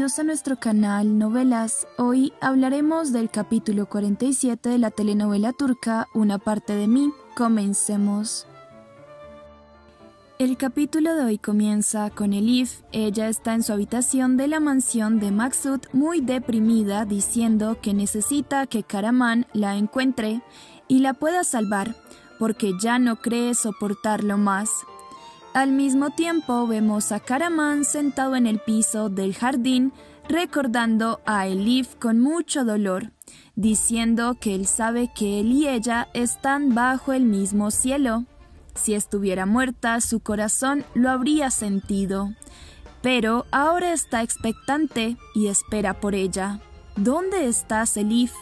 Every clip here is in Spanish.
Bienvenidos a nuestro canal Novelas. Hoy hablaremos del capítulo 47 de la telenovela turca Una parte de mí. Comencemos. El capítulo de hoy comienza con Elif. Ella está en su habitación de la mansión de Maksut muy deprimida, diciendo que necesita que Karaman la encuentre y la pueda salvar, porque ya no cree soportarlo más. Al mismo tiempo vemos a Karaman sentado en el piso del jardín recordando a Elif con mucho dolor, diciendo que él sabe que él y ella están bajo el mismo cielo. Si estuviera muerta, su corazón lo habría sentido, pero ahora está expectante y espera por ella. ¿Dónde estás, Elif?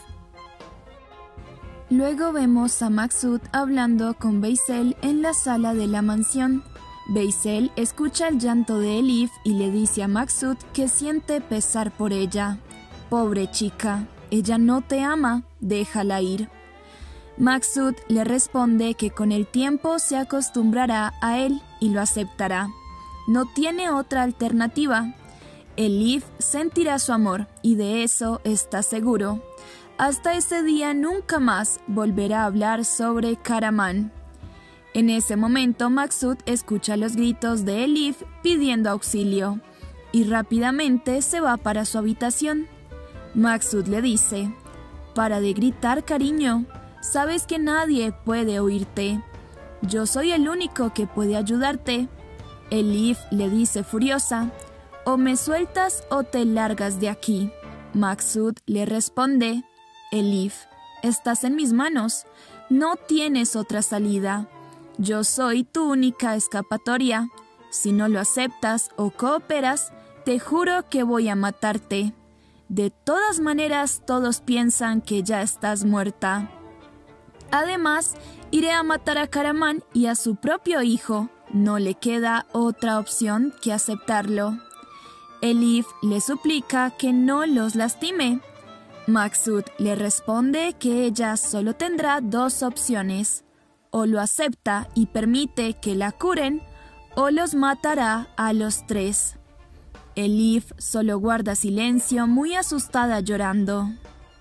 Luego vemos a Maksut hablando con Veysel en la sala de la mansión. Veysel escucha el llanto de Elif y le dice a Maksut que siente pesar por ella. Pobre chica, ella no te ama, déjala ir. Maksut le responde que con el tiempo se acostumbrará a él y lo aceptará. No tiene otra alternativa. Elif sentirá su amor y de eso está seguro. Hasta ese día nunca más volverá a hablar sobre Karaman. En ese momento Maksut escucha los gritos de Elif pidiendo auxilio y rápidamente se va para su habitación. Maksut le dice: «Para de gritar, cariño, sabes que nadie puede oírte. Yo soy el único que puede ayudarte». Elif le dice furiosa: «O me sueltas o te largas de aquí». Maksut le responde: «Elif, estás en mis manos, no tienes otra salida. Yo soy tu única escapatoria. Si no lo aceptas o cooperas, te juro que voy a matarte. De todas maneras, todos piensan que ya estás muerta. Además, iré a matar a Karaman y a su propio hijo. No le queda otra opción que aceptarlo». Elif le suplica que no los lastime. Maksut le responde que ella solo tendrá dos opciones: o lo acepta y permite que la curen, o los matará a los tres. Elif solo guarda silencio, muy asustada, llorando.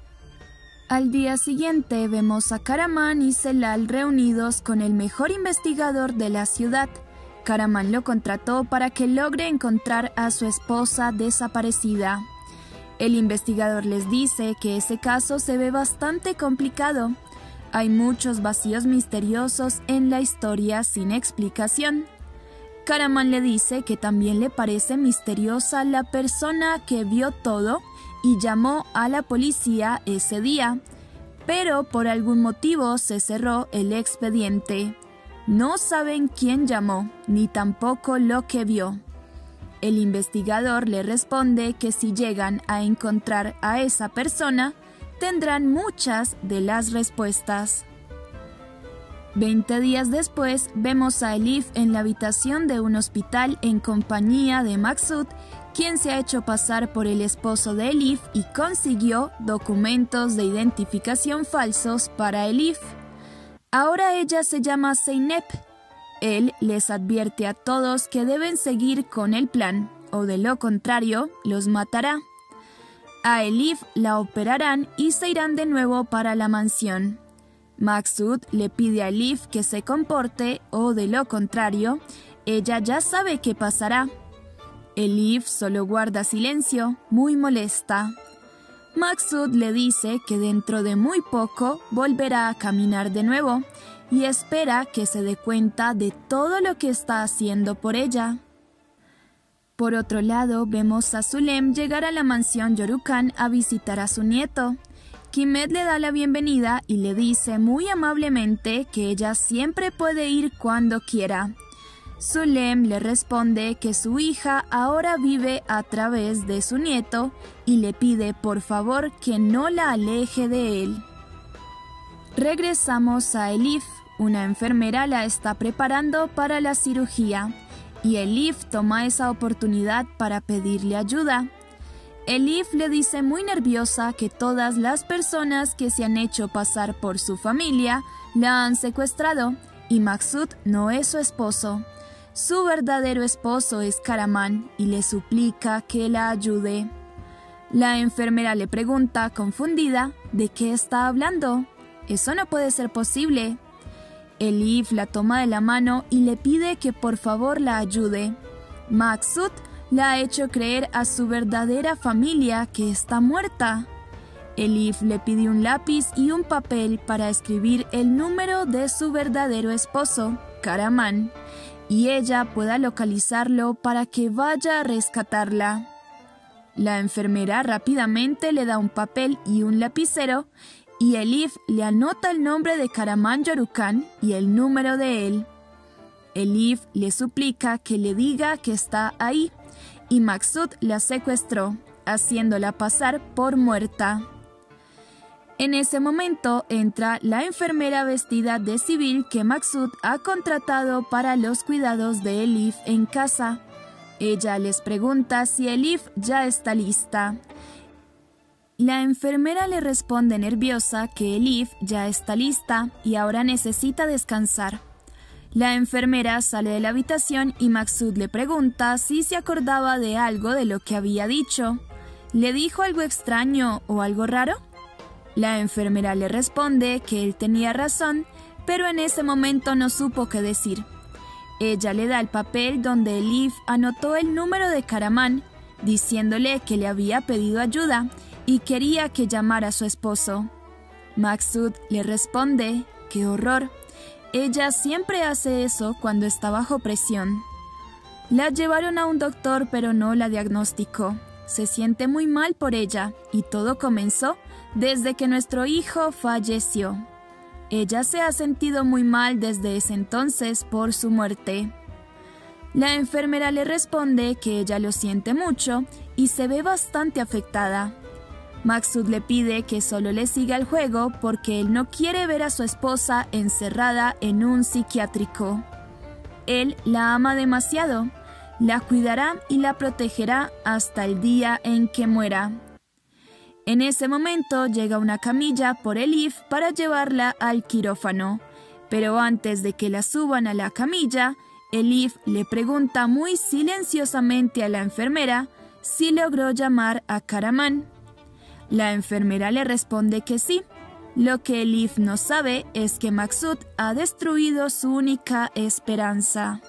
Al día siguiente vemos a Karaman y Celal reunidos con el mejor investigador de la ciudad. Karaman lo contrató para que logre encontrar a su esposa desaparecida. El investigador les dice que ese caso se ve bastante complicado. Hay muchos vacíos misteriosos en la historia sin explicación. Karaman le dice que también le parece misteriosa la persona que vio todo y llamó a la policía ese día, pero por algún motivo se cerró el expediente. No saben quién llamó, ni tampoco lo que vio. El investigador le responde que si llegan a encontrar a esa persona, tendrán muchas de las respuestas. 20 días después, vemos a Elif en la habitación de un hospital en compañía de Maksut, quien se ha hecho pasar por el esposo de Elif y consiguió documentos de identificación falsos para Elif. Ahora ella se llama Zeynep. Él les advierte a todos que deben seguir con el plan, o de lo contrario, los matará. A Elif la operarán y se irán de nuevo para la mansión. Maksut le pide a Elif que se comporte o de lo contrario, ella ya sabe qué pasará. Elif solo guarda silencio, muy molesta. Maksut le dice que dentro de muy poco volverá a caminar de nuevo y espera que se dé cuenta de todo lo que está haciendo por ella. Por otro lado, vemos a Zulem llegar a la mansión Yorukan a visitar a su nieto. Kimet le da la bienvenida y le dice muy amablemente que ella siempre puede ir cuando quiera. Zulem le responde que su hija ahora vive a través de su nieto y le pide por favor que no la aleje de él. Regresamos a Elif. Una enfermera la está preparando para la cirugía y Elif toma esa oportunidad para pedirle ayuda. Elif le dice muy nerviosa que todas las personas que se han hecho pasar por su familia la han secuestrado y Maksut no es su esposo. Su verdadero esposo es Karaman y le suplica que la ayude. La enfermera le pregunta, confundida, ¿de qué está hablando? Eso no puede ser posible. Elif la toma de la mano y le pide que por favor la ayude. Maksud la ha hecho creer a su verdadera familia que está muerta. Elif le pide un lápiz y un papel para escribir el número de su verdadero esposo, Karaman, y ella pueda localizarlo para que vaya a rescatarla. La enfermera rápidamente le da un papel y un lapicero y Elif le anota el nombre de Karaman Yorukan y el número de él. Elif le suplica que le diga que está ahí y Maksud la secuestró, haciéndola pasar por muerta. En ese momento entra la enfermera vestida de civil que Maksud ha contratado para los cuidados de Elif en casa. Ella les pregunta si Elif ya está lista. La enfermera le responde nerviosa que Elif ya está lista y ahora necesita descansar. La enfermera sale de la habitación y Maksud le pregunta si se acordaba de algo de lo que había dicho. ¿Le dijo algo extraño o algo raro? La enfermera le responde que él tenía razón, pero en ese momento no supo qué decir. Ella le da el papel donde Elif anotó el número de Karaman, diciéndole que le había pedido ayuda y quería que llamara a su esposo. Maksud le responde, ¡qué horror! Ella siempre hace eso cuando está bajo presión. La llevaron a un doctor pero no la diagnosticó. Se siente muy mal por ella y todo comenzó desde que nuestro hijo falleció. Ella se ha sentido muy mal desde ese entonces por su muerte. La enfermera le responde que ella lo siente mucho y se ve bastante afectada. Maksud le pide que solo le siga el juego porque él no quiere ver a su esposa encerrada en un psiquiátrico. Él la ama demasiado, la cuidará y la protegerá hasta el día en que muera. En ese momento llega una camilla por Elif para llevarla al quirófano, pero antes de que la suban a la camilla, Elif le pregunta muy silenciosamente a la enfermera si logró llamar a Karaman. La enfermera le responde que sí. Lo que Elif no sabe es que Maksud ha destruido su única esperanza.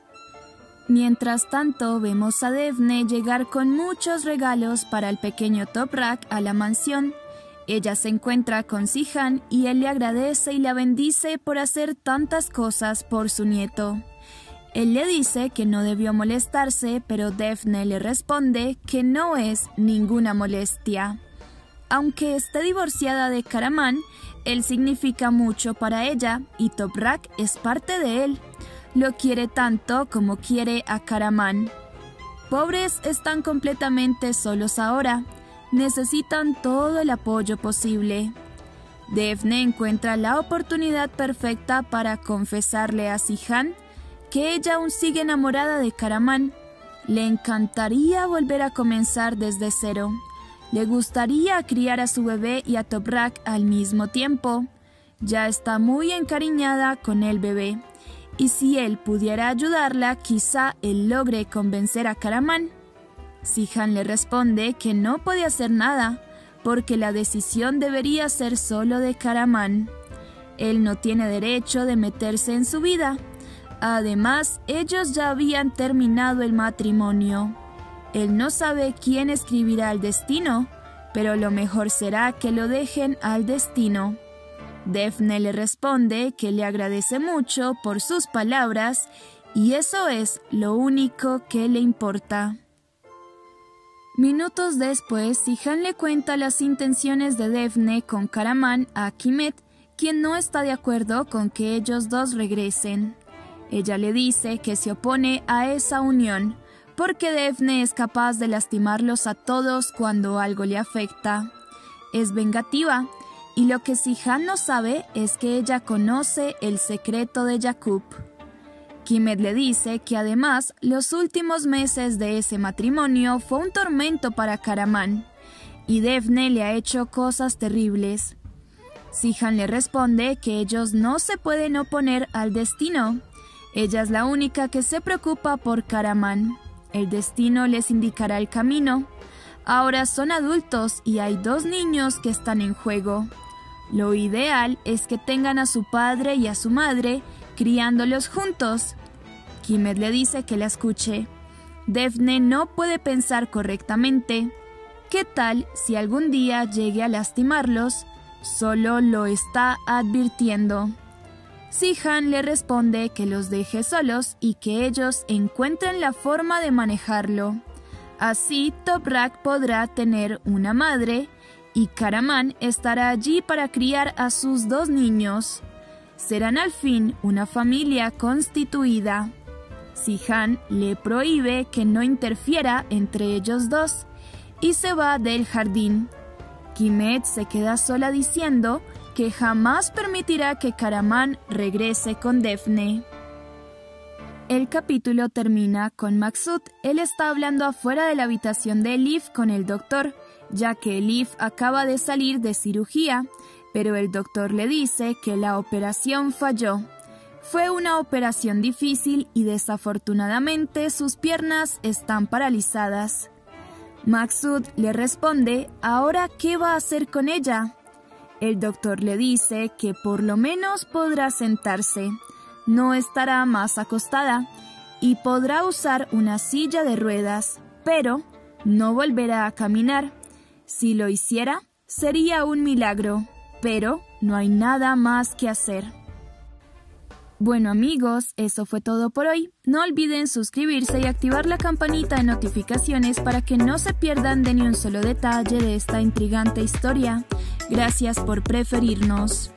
Mientras tanto, vemos a Defne llegar con muchos regalos para el pequeño Toprak a la mansión. Ella se encuentra con Cihan y él le agradece y la bendice por hacer tantas cosas por su nieto. Él le dice que no debió molestarse, pero Defne le responde que no es ninguna molestia. Aunque esté divorciada de Karaman, él significa mucho para ella y Toprak es parte de él. Lo quiere tanto como quiere a Karaman. Pobres están completamente solos ahora. Necesitan todo el apoyo posible. Defne encuentra la oportunidad perfecta para confesarle a Cihan que ella aún sigue enamorada de Karaman. Le encantaría volver a comenzar desde cero. Le gustaría criar a su bebé y a Toprak al mismo tiempo. Ya está muy encariñada con el bebé. Y si él pudiera ayudarla, quizá él logre convencer a Karaman. Cihan le responde que no puede hacer nada, porque la decisión debería ser solo de Karaman. Él no tiene derecho de meterse en su vida. Además, ellos ya habían terminado el matrimonio. Él no sabe quién escribirá el destino, pero lo mejor será que lo dejen al destino. Defne le responde que le agradece mucho por sus palabras y eso es lo único que le importa. Minutos después, Cihan le cuenta las intenciones de Defne con Karaman a Kimet, quien no está de acuerdo con que ellos dos regresen. Ella le dice que se opone a esa unión, porque Defne es capaz de lastimarlos a todos cuando algo le afecta. Es vengativa. Y lo que Cihan no sabe es que ella conoce el secreto de Yaqub. Kimet le dice que además los últimos meses de ese matrimonio fue un tormento para Karaman y Defne le ha hecho cosas terribles. Cihan le responde que ellos no se pueden oponer al destino. Ella es la única que se preocupa por Karaman. El destino les indicará el camino. Ahora son adultos y hay 2 niños que están en juego. Lo ideal es que tengan a su padre y a su madre criándolos juntos. Kimet le dice que la escuche. Daphne no puede pensar correctamente. ¿Qué tal si algún día llegue a lastimarlos? Solo lo está advirtiendo. Zihan le responde que los deje solos y que ellos encuentren la forma de manejarlo. Así Toprak podrá tener una madre y Karaman estará allí para criar a sus 2 niños. Serán al fin una familia constituida. Zihan le prohíbe que no interfiera entre ellos 2 y se va del jardín. Kimet se queda sola diciendo que jamás permitirá que Karaman regrese con Daphne. El capítulo termina con Maksud. Él está hablando afuera de la habitación de Elif con el doctor, ya que Elif acaba de salir de cirugía, pero el doctor le dice que la operación falló. Fue una operación difícil y desafortunadamente sus piernas están paralizadas. Maksud le responde, ¿ahora qué va a hacer con ella? El doctor le dice que por lo menos podrá sentarse, no estará más acostada y podrá usar una silla de ruedas, pero no volverá a caminar. Si lo hiciera, sería un milagro, pero no hay nada más que hacer. Bueno amigos, eso fue todo por hoy. No olviden suscribirse y activar la campanita de notificaciones para que no se pierdan de ni un solo detalle de esta intrigante historia. Gracias por preferirnos.